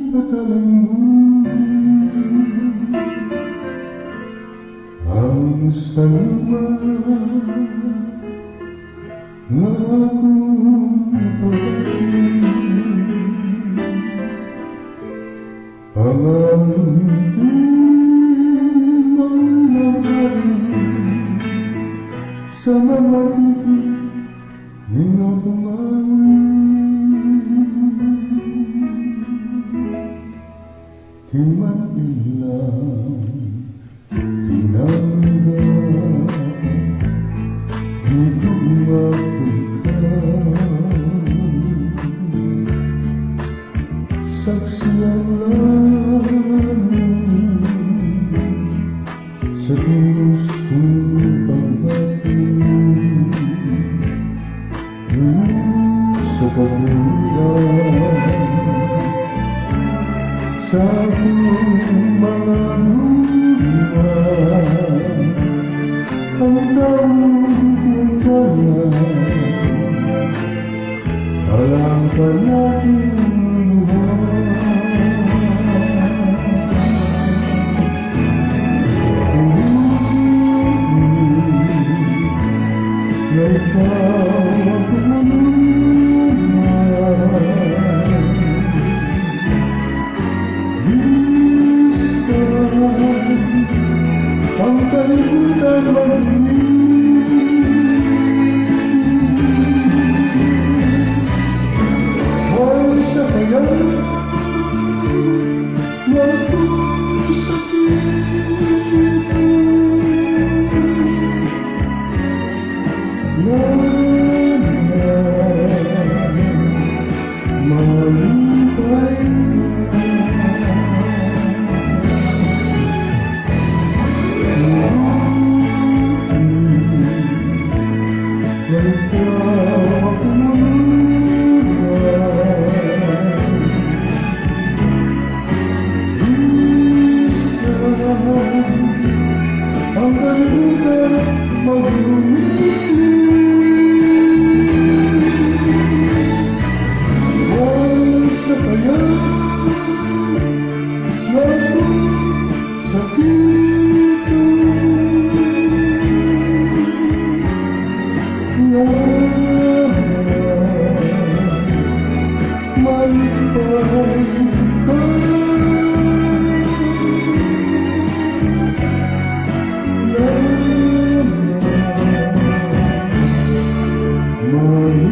Ang saluma na akong ipabati, panganti ng nahari sa mga titik ninyo himan ilang pinangga saksiyan namin sa Diyos kong pagbati sa kagulan sa aking mga buwan ang ikaw kong alam ka natin na ikaw ang kumunungan bisan ang kalimutan mag-init may sakayan na kung sakit malipay na ikaw ang kumunungan bisan ang kalimutan mag-umili malipay ka